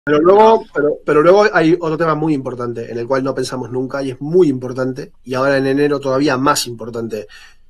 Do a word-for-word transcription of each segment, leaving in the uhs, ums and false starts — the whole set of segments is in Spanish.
Pero luego, pero, pero luego hay otro tema muy importante en el cual no pensamos nunca y es muy importante y ahora en enero todavía más importante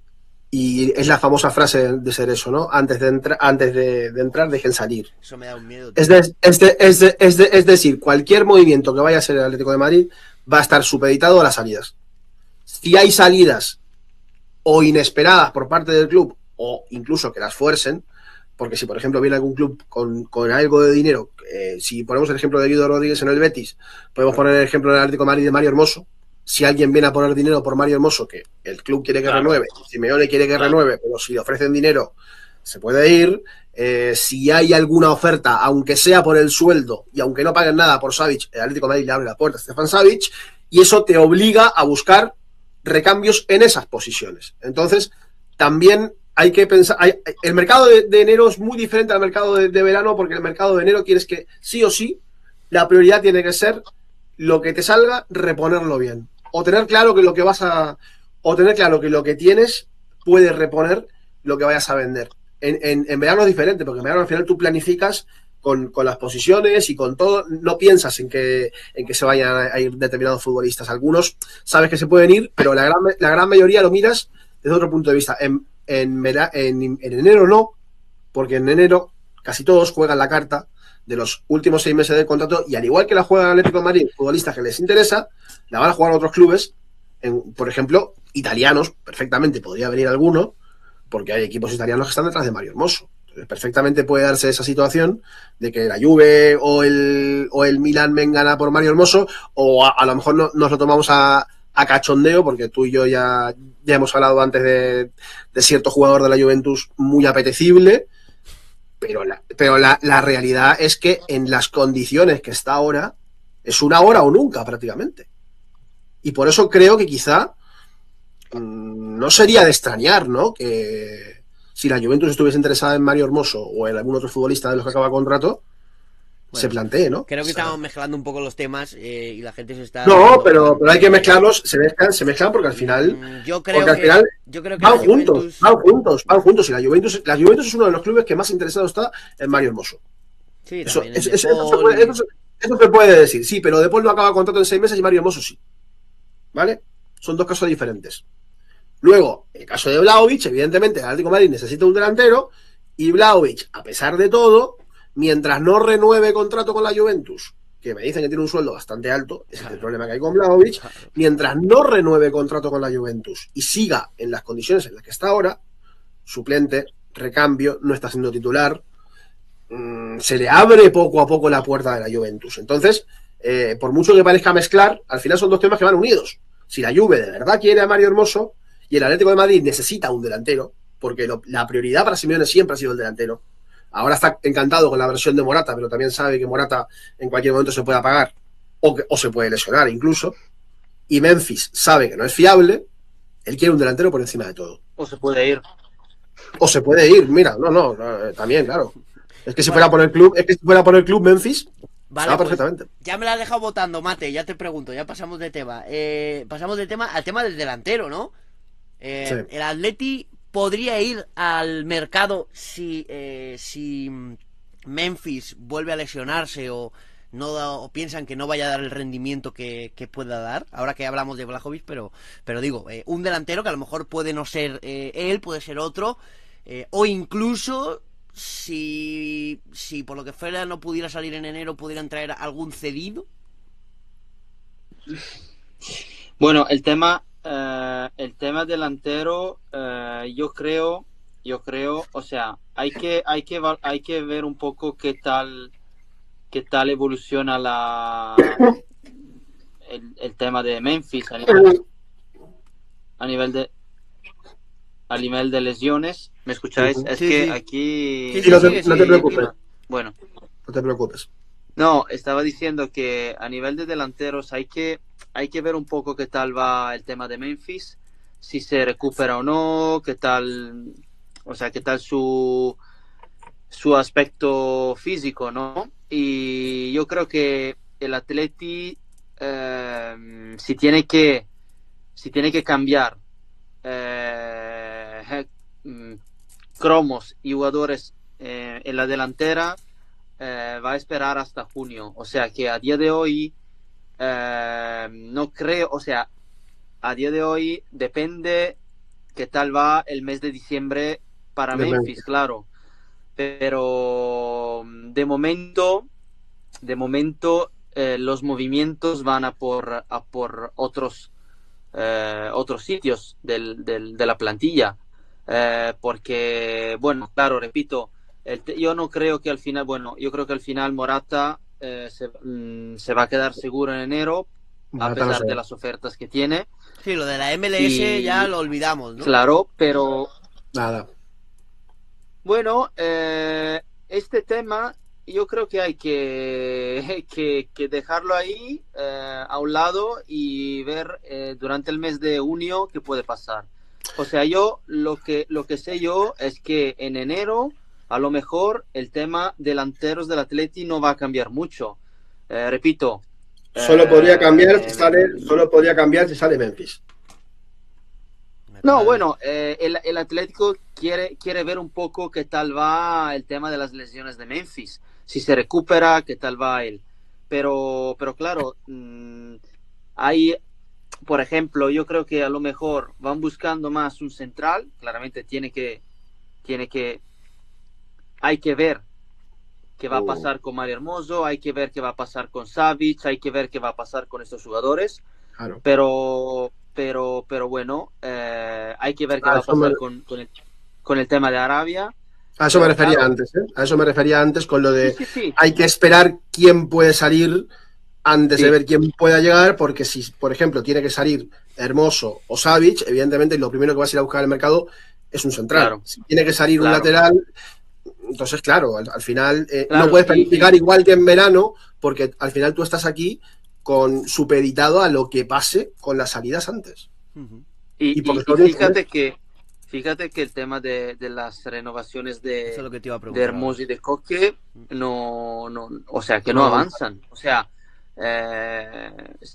y es la famosa frase de ser eso, ¿no? Antes de, entra, antes de, de entrar dejen salir. Eso me da un miedo, Es, tío. de, es, de, es, de, es, de, es decir, cualquier movimiento que vaya a ser el Atlético de Madrid va a estar supeditado a las salidas. Si hay salidas o inesperadas por parte del club o incluso que las fuercen, porque si por ejemplo viene algún club con, con algo de dinero, eh, si ponemos el ejemplo de Guido Rodríguez en el Betis, podemos poner el ejemplo del Atlético de Madrid de Mario Hermoso. Si alguien viene a poner dinero por Mario Hermoso, que el club quiere que claro. renueve, Simeone quiere que claro. renueve, pero si le ofrecen dinero, se puede ir. Eh, si hay alguna oferta, aunque sea por el sueldo y aunque no paguen nada por Savic, el Atlético de Madrid le abre la puerta a Stefan Savic y eso te obliga a buscar recambios en esas posiciones. Entonces, también hay que pensar, hay, el mercado de, de enero es muy diferente al mercado de, de verano porque el mercado de enero quieres que sí o sí la prioridad tiene que ser lo que te salga, reponerlo bien. O tener claro que lo que vas a, o tener claro que lo que tienes puede reponer lo que vayas a vender. En, en, en verano es diferente, porque en verano al final tú planificas con, con las posiciones y con todo, no piensas en que, en que se vayan a ir determinados futbolistas. Algunos sabes que se pueden ir, pero la gran, la gran mayoría lo miras desde otro punto de vista. En, en, en, en enero no, porque en enero casi todos juegan la carta de los últimos seis meses del contrato y al igual que la juega el Atlético de Madrid, futbolistas que les interesa, la van a jugar a otros clubes, en, por ejemplo, italianos, perfectamente podría venir alguno, porque hay equipos italianos que están detrás de Mario Hermoso. Entonces, perfectamente puede darse esa situación de que la Juve o el, o el Milan vengan a por Mario Hermoso, o a, a lo mejor no, nos lo tomamos a, a cachondeo, porque tú y yo ya, ya hemos hablado antes de, de cierto jugador de la Juventus muy apetecible, pero, la, pero la, la realidad es que en las condiciones que está ahora, es una hora o nunca prácticamente. Y por eso creo que quizá mmm, no sería de extrañar, ¿no? Que si la Juventus estuviese interesada en Mario Hermoso o en algún otro futbolista de los que acaba contrato, bueno, se plantee, ¿no? Creo que o sea, estamos mezclando un poco los temas eh, y la gente se está... No, pero, pero hay que mezclarlos, se mezclan, se mezclan porque al final... Yo creo porque al que, final yo creo que van la juntos, Juventus... van juntos, van juntos. Y la Juventus, la Juventus es uno de los clubes que más interesado está en Mario Hermoso. Sí, Eso, también eso, el eso, eso, se Paul... puede, eso, eso se puede decir, sí, pero De Paul no acaba contrato en seis meses y Mario Hermoso sí. ¿Vale? Son dos casos diferentes. Luego, el caso de Vlahovic, evidentemente el Atlético de Madrid necesita un delantero y Vlahovic, a pesar de todo, mientras no renueve contrato con la Juventus, que me dicen que tiene un sueldo bastante alto, ese claro. es el problema que hay con Vlahovic, claro. mientras no renueve contrato con la Juventus y siga en las condiciones en las que está ahora, suplente, recambio, no está siendo titular, mmm, se le abre poco a poco la puerta de la Juventus. Entonces, eh, por mucho que parezca mezclar, al final son dos temas que van unidos. Si la Juve de verdad quiere a Mario Hermoso y el Atlético de Madrid necesita un delantero, porque lo, la prioridad para Simeone siempre ha sido el delantero. Ahora está encantado con la versión de Morata, pero también sabe que Morata en cualquier momento se puede apagar o, que, o se puede lesionar incluso. Y Memphis sabe que no es fiable, él quiere un delantero por encima de todo. O se puede ir. O se puede ir, mira, no, no, no también, claro. Es que si bueno, fuera por el club, es que si fuera por el club Memphis, vale, pues perfectamente. Ya me la has dejado votando, Mate, ya te pregunto, ya pasamos de tema. Eh, pasamos de tema al tema del delantero, ¿no? Eh, sí. El Atleti podría ir al mercado si, eh, si Memphis vuelve a lesionarse o no da, o piensan que no vaya a dar el rendimiento que, que pueda dar. Ahora que hablamos de Vlahovic, pero, pero digo, eh, un delantero que a lo mejor puede no ser eh, él, puede ser otro, eh, o incluso si, si por lo que fuera no pudiera salir en enero, pudieran traer algún cedido. Bueno, el tema Uh, el tema delantero, uh, yo creo, yo creo, o sea, hay que, hay que, hay que ver un poco qué tal, qué tal evoluciona la, el, el tema de Memphis a nivel, a nivel de, a nivel de lesiones. ¿Me escucháis? Es sí, que sí. aquí, sí, sí, no, te, no te preocupes. Bueno, no te preocupes. No, estaba diciendo que a nivel de delanteros hay que hay que ver un poco qué tal va el tema de Memphis, si se recupera o no, qué tal, o sea, qué tal su su aspecto físico, ¿no? Y yo creo que el Atleti eh, si tiene que si tiene que cambiar eh, cromos y jugadores eh, en la delantera, eh, va a esperar hasta junio. O sea que a día de hoy eh, no creo, o sea, a día de hoy depende qué tal va el mes de diciembre para De Memphis, Memphis. claro. Pero de momento, de momento eh, los movimientos van a por, a por otros, eh, otros sitios del, del, de la plantilla. Eh, porque, bueno, claro, repito, el te- yo no creo que al final, bueno, yo creo que al final Morata eh, se, mm, se va a quedar seguro en enero, a Morata no pesar se de ve. las ofertas que tiene. Sí, lo de la M L S ya Y lo olvidamos, ¿no? claro, pero Nada. bueno, eh, este tema yo creo que hay que, que, que dejarlo ahí eh, a un lado y ver eh, durante el mes de junio qué puede pasar. O sea, yo lo que, lo que sé yo es que en enero a lo mejor el tema delanteros del Atleti no va a cambiar mucho. Eh, repito, Solo podría cambiar si eh, sale, solo podría cambiar si sale Memphis. Me no, parece- bueno, eh, el, el Atlético quiere, quiere ver un poco qué tal va el tema de las lesiones de Memphis, si se recupera, qué tal va él. Pero, pero claro, mmm, hay, por ejemplo, yo creo que a lo mejor van buscando más un central, claramente tiene que, tiene que, hay que ver qué va a Mm, pasar con Mario Hermoso, hay que ver qué va a pasar con Savic, hay que ver qué va a pasar con estos jugadores. claro. Pero, pero, pero bueno, eh, hay que ver qué A va a eso me, pasar con, con, el, con el tema de Arabia. a eso me Pero refería claro, antes, ¿eh? A eso me refería antes con lo sí, de sí, sí, hay que esperar quién puede salir antes de sí, ver quién pueda llegar, porque si, por ejemplo, tiene que salir Hermoso o Savic, evidentemente lo primero que vas a ir a buscar en el mercado es un central. claro, Si tiene que salir un claro, lateral, entonces, claro, al, al final eh, no claro, puedes y, planificar y igual que en verano, porque al final tú estás aquí con supeditado a lo que pase con las salidas antes. Ujú. Y Y, porque y, y solo tienes un mes. fíjate que fíjate que el tema de, de las renovaciones Eso es de, lo que te iba a de preguntar ahora. Hermoso y de Coque no, no, o sea, que No no avanza. avanzan. O sea, eh,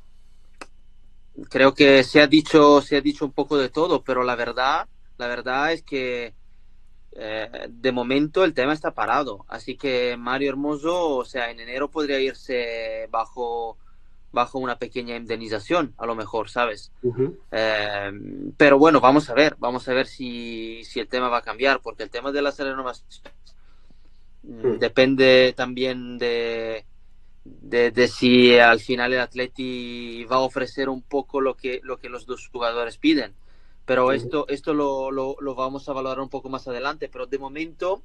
creo que se ha dicho, se ha dicho un poco de todo, pero la verdad, la verdad es que eh, de momento el tema está parado. Así que Mario Hermoso, o sea, en enero podría irse bajo, bajo una pequeña indemnización, a lo mejor, ¿sabes? Uh-huh. Eh, pero bueno, vamos a ver, vamos a ver si, si el tema va a cambiar, porque el tema de las renovaciones mm, Uh-huh. depende también de, de, de si al final el Atleti va a ofrecer un poco lo que, lo que los dos jugadores piden. Pero esto, esto lo, lo, lo vamos a valorar un poco más adelante. Pero de momento,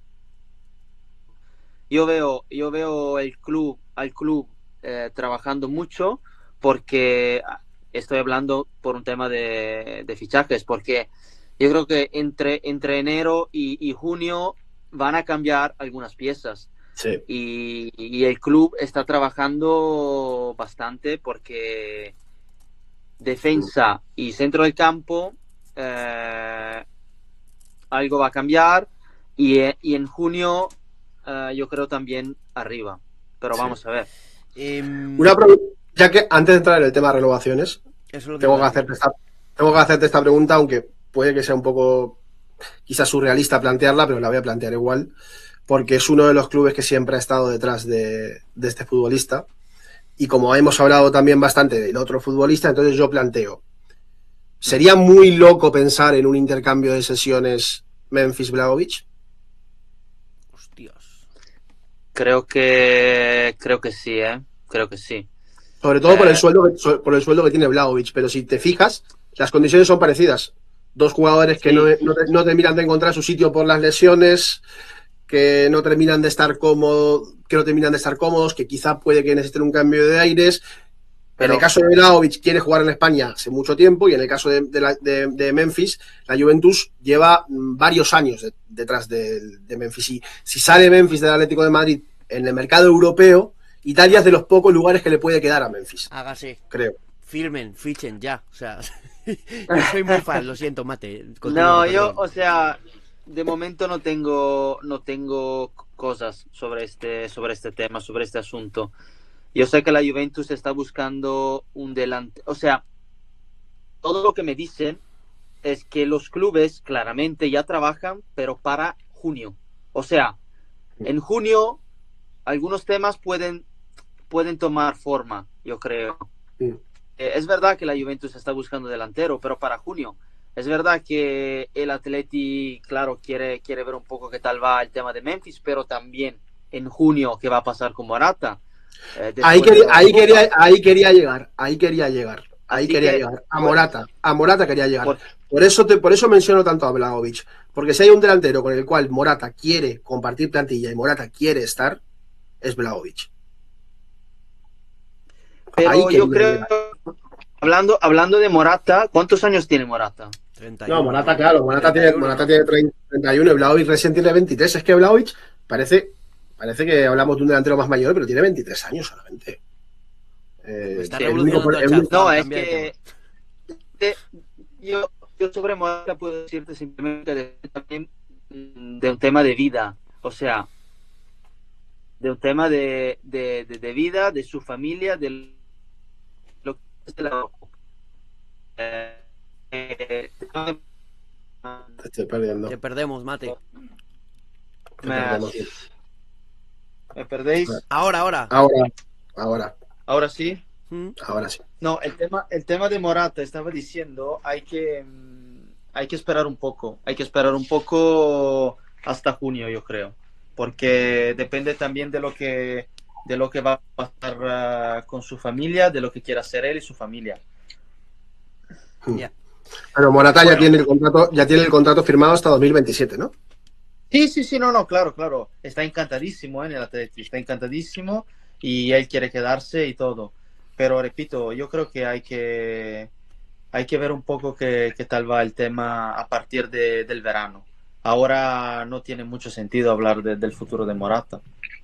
yo veo, yo veo el club, al club eh, trabajando mucho porque estoy hablando por un tema de, de fichajes, porque yo creo que entre, entre enero y, y junio van a cambiar algunas piezas. Sí. Y, y el club está trabajando bastante porque defensa y centro del campo eh, algo va a cambiar y, y en junio uh, yo creo también arriba, pero Sí. vamos a ver. Em, Una pregunta, ya que antes de entrar en el tema de renovaciones, eso es lo que tengo iba que a decir. hacerte esta, tengo que hacerte esta pregunta, aunque puede que sea un poco quizás surrealista plantearla, pero la voy a plantear igual, porque es uno de los clubes que siempre ha estado detrás de, de este futbolista. Y como hemos hablado también bastante del otro futbolista, entonces yo planteo, ¿sería muy loco pensar en un intercambio de sesiones Memphis-Blagovic? Hostias. Creo que creo que sí, ¿eh? Creo que sí. Sobre todo por el Eh, sueldo que, por el sueldo que tiene Blagovic, pero si te fijas, las condiciones son parecidas. Dos jugadores que no, sí, no, no terminan de encontrar su sitio por las lesiones, que no terminan de estar cómodos, que no terminan de estar cómodos, que quizá puede que necesiten un cambio de aires. En el pero caso de Blagovic quiere jugar en España hace mucho tiempo y en el caso de, de, la, de, de Memphis, la Juventus lleva varios años de, detrás de, de Memphis. Y si sale Memphis del Atlético de Madrid en el mercado europeo, Italia es de los pocos lugares que le puede quedar a Memphis, Hágase. creo. Firmen, fichen ya. O sea, yo soy muy fan, lo siento, Mate. Continúa, no, yo, perdón. o sea, de momento no tengo no tengo cosas sobre este sobre este tema, sobre este asunto. Yo sé que la Juventus está buscando un delante, o sea, todo lo que me dicen es que los clubes claramente ya trabajan, pero para junio. O sea, en junio algunos temas pueden, pueden tomar forma, yo creo. Mm. Eh, es verdad que la Juventus está buscando delantero, pero para junio. Es verdad que el Atleti, claro, quiere, quiere ver un poco qué tal va el tema de Memphis, pero también en junio qué va a pasar con Morata. Eh, Ahí, después de quería, la ahí, Eurocopa. quería, ahí quería llegar, ahí quería llegar, ahí Así quería que, llegar. A pues, Morata, a Morata quería llegar. por- Por eso, te, por eso menciono tanto a Vlahovic, porque si hay un delantero con el cual Morata quiere compartir plantilla y Morata quiere estar, es Vlahovic. Ahí pero yo quería creo, llegar. hablando, hablando de Morata, ¿cuántos años tiene Morata? treinta y No, uno, Morata, ¿no? claro, Morata tiene, treinta y uno, Morata ¿no? tiene treinta y uno y Vlahovic recién tiene veintitrés. Es que Vlahovic parece, parece que hablamos de un delantero más mayor, pero tiene veintitrés años solamente. Me Eh, está Sí. el único, revolucionando el el chat, único- Juan, No, es cambia de tema. que de- yo, yo sobre Morata puedo decirte simplemente de, también mm, de un tema de vida, o sea, de un tema de, de, de, de vida, de su familia, de lo que es de la... Eh, eh, Te estoy perdiendo. Te perdemos, Mate. Te me, perdemos. ¿Me perdéis? Ahora, ahora. Ahora, ahora, Ahora sí. ¿Mm? ahora sí. No, el tema, el tema de Morata, estaba diciendo, hay que, mm, hay que esperar un poco, hay que esperar un poco hasta junio, yo creo, porque depende también de lo que, de lo que va a pasar ah, con su familia, de lo que quiera hacer él y su familia. Ya. Pero Morata ya Bueno. tiene el contrato, ya tiene el contrato firmado hasta dos mil veintisiete, ¿no? Sí, sí, sí, no, no, claro, claro, está encantadísimo en el Atleti, está encantadísimo y él quiere quedarse y todo, pero repito, yo creo que hay que hay que ver un poco qué, qué tal va el tema a partir de, del verano. Ahora no tiene mucho sentido hablar de, del futuro de Morata.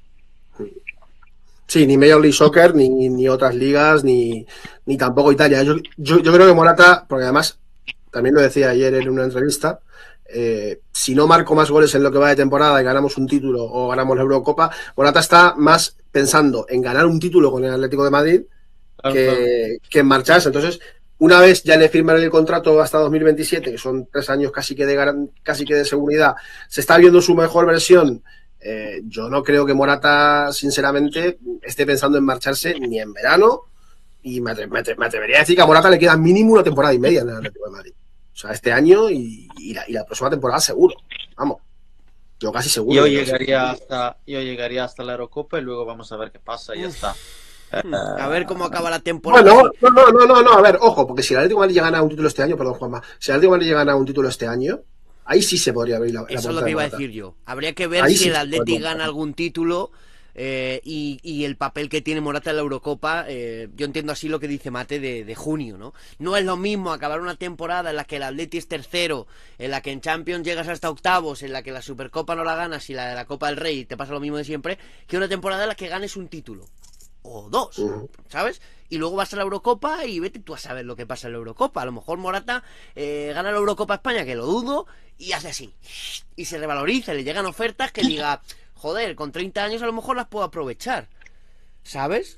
Sí, ni Major League Soccer, ni, ni otras ligas, ni, ni tampoco Italia. Yo, yo, yo creo que Morata, porque además, también lo decía ayer en una entrevista, eh, si no marco más goles en lo que va de temporada y ganamos un título o ganamos la Eurocopa, Morata está más pensando en ganar un título con el Atlético de Madrid Claro, claro. que, que en marcharse. Entonces, una vez ya le firman el contrato hasta dos mil veintisiete, que son tres años casi que de, garan- casi que de seguridad, se está viendo su mejor versión. Eh, yo no creo que Morata, sinceramente, esté pensando en marcharse ni en verano. Y me, atre- me atre- me atrevería a decir que a Morata le queda mínimo una temporada y media en el Atlético de Madrid. O sea, este año y, y, la, y la próxima temporada seguro. Vamos. Yo casi seguro. Yo que no. llegaría hasta, yo llegaría hasta la Eurocopa y luego vamos a ver qué pasa y ya Uf. está. Hmm. A ver cómo acaba la temporada. Bueno, sí. no, no, no, no, no, a ver, ojo, porque si el Atlético de Madrid gana un título este año, perdón, Juanma, si el Atlético de Madrid gana un título este año, ahí sí se podría abrir la, la Eso es puerta lo de que iba a Morata. decir yo. Habría que ver Ahí si sí el se Atleti puede gana montar. algún título eh, y, y el papel que tiene Morata en la Eurocopa. Eh, yo entiendo así lo que dice Mate de, de junio, ¿no? No es lo mismo acabar una temporada en la que el Atleti es tercero, en la que en Champions llegas hasta octavos, en la que la Supercopa no la ganas y la de la Copa del Rey te pasa lo mismo de siempre, que una temporada en la que ganes un título. O dos, Ujú. ¿sabes? Y luego vas a la Eurocopa y vete tú a saber lo que pasa en la Eurocopa. A lo mejor Morata eh, gana la Eurocopa España, que lo dudo, y hace así. Y se revaloriza, le llegan ofertas que diga, joder, con treinta años a lo mejor las puedo aprovechar. ¿Sabes?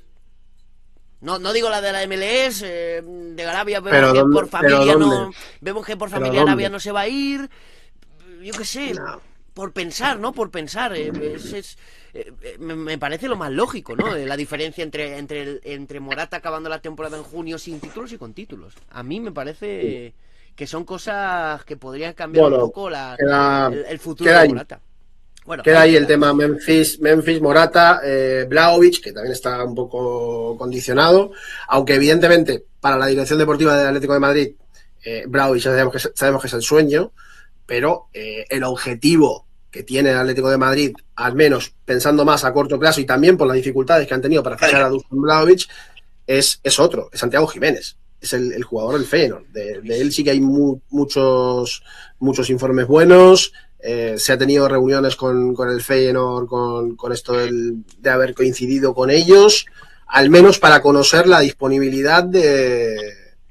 No, no digo la de la M L S, eh, de Arabia vemos Pero que ¿dónde? por ¿Pero familia dónde? no. Vemos que por ¿Pero familia Arabia dónde? no se va a ir. Yo qué sé. No. Por pensar, ¿no? Por pensar. eh, es- es- eh, eh, me, me parece lo más lógico, ¿no? Eh, La diferencia entre, entre, el- entre Morata acabando la temporada en junio sin títulos y con títulos. A mí me parece que son cosas que podrían cambiar un Bueno, poco la, queda, el, el futuro queda de ahí. Morata. Bueno, Queda ahí ahí el queda. tema Memphis, Memphis, Morata, eh, Vlahovic, que también está un poco condicionado, aunque evidentemente para la dirección deportiva del Atlético de Madrid, eh, Vlahovic ya sabemos que, es- sabemos que es el sueño, pero eh, el objetivo que tiene el Atlético de Madrid, al menos pensando más a corto plazo y también por las dificultades que han tenido para fichar a Dusan Vlahovic, es, es otro, es Santiago Jiménez, es el, el jugador del Feyenoord. De, de él sí que hay mu- muchos, muchos informes buenos. Eh, se ha tenido reuniones con, con el Feyenoord, con, con esto del, de haber coincidido con ellos, al menos para conocer la disponibilidad de,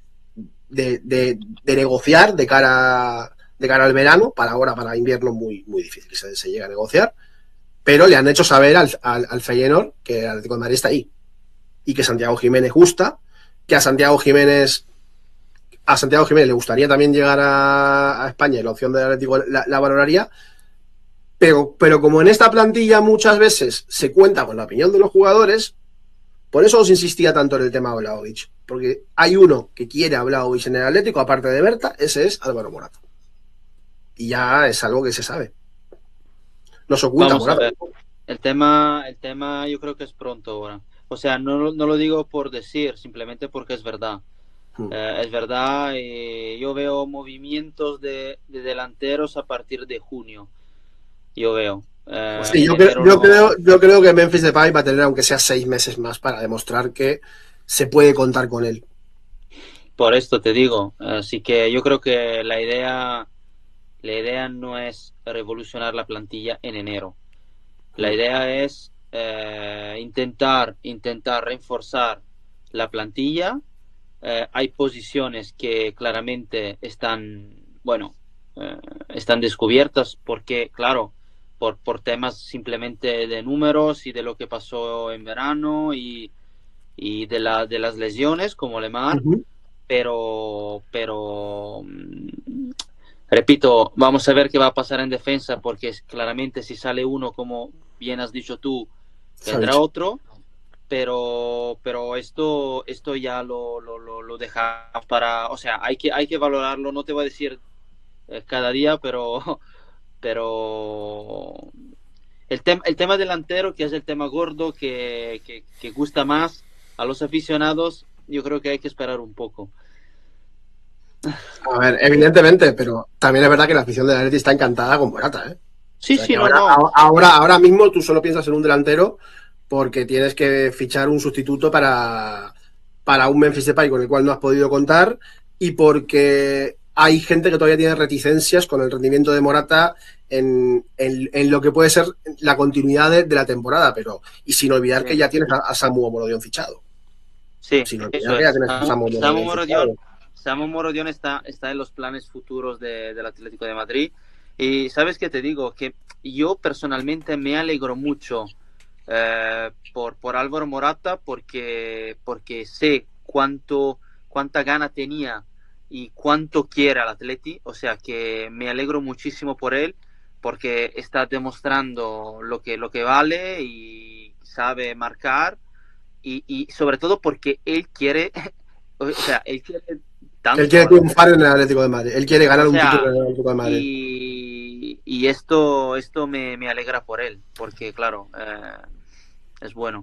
de, de, de negociar de cara, de cara al verano. Para ahora, para invierno, muy, muy difícil que se, se llegue a negociar, pero le han hecho saber al, al, al Feyenoord que el Atlético de Madrid está ahí y que Santiago Jiménez gusta, que a Santiago Jiménez a Santiago Jiménez le gustaría también llegar a, a España y la opción del Atlético la, la valoraría, Pero, pero como en esta plantilla muchas veces se cuenta con la opinión de los jugadores, por eso os insistía tanto en el tema de Vlahovic. Porque hay uno que quiere a Vlahovic en el Atlético, aparte de Berta, ese es Álvaro Morata. Y ya es algo que se sabe. No se oculta Vamos a Morata. ver. El tema, el tema yo creo que es pronto ahora. O sea, no, lo- no lo digo por decir, simplemente porque es verdad. Hmm. Eh, es verdad, y yo veo movimientos de, de delanteros a partir de junio. Yo veo. Eh, Sí, en yo, creo, enero yo, no. creo, yo creo que Memphis Depay va a tener aunque sea seis meses más para demostrar que se puede contar con él. Por esto te digo. Así que yo creo que la idea, la idea no es revolucionar la plantilla en enero. La idea es eh, intentar, intentar reforzar la plantilla. Eh, hay posiciones que claramente están, bueno, eh, están descubiertas porque, claro, por, por temas simplemente de números y de lo que pasó en verano y, y de, la, de las lesiones como Lemar, Uh-huh. pero, pero, mm, repito, vamos a ver qué va a pasar en defensa porque claramente si sale uno, como bien has dicho tú, vendrá otro. Pero, pero esto, esto ya lo, lo, lo, lo deja para, o sea, hay que, hay que valorarlo, no te voy a decir eh, cada día, pero, pero el, tem, el tema delantero, que es el tema gordo, que, que, que gusta más a los aficionados, yo creo que hay que esperar un poco. A ver, evidentemente, pero también es verdad que la afición del Atleti está encantada con Morata, ¿eh? Sí, O sea, sí, que no, ahora, no. ahora, ahora mismo tú solo piensas en un delantero porque tienes que fichar un sustituto para, para un Memphis Depay con el cual no has podido contar y porque hay gente que todavía tiene reticencias con el rendimiento de Morata en, en, en lo que puede ser la continuidad de, de la temporada, pero y sin olvidar Sí, que ya tienes a, a Samu Morodion fichado. sí, Sin olvidar eso que ya es. tienes a Samu Samu Morodion Morodion, fichado. Samu Morodion está, está en los planes futuros de, del Atlético de Madrid. Y sabes qué te digo, que yo personalmente me alegro mucho eh, por, por Álvaro Morata porque, porque sé cuánto, cuánta gana tenía y cuánto quiere al Atleti. O sea que me alegro muchísimo por él porque está demostrando lo que, lo que vale y sabe marcar y, y sobre todo porque él quiere, o sea, él quiere Él tanto quiere al Atlético. triunfar en el Atlético de Madrid. Él quiere O ganar un título sea, en el Atlético de Madrid. y, y esto, esto me, me alegra por él, porque claro, eh, es bueno.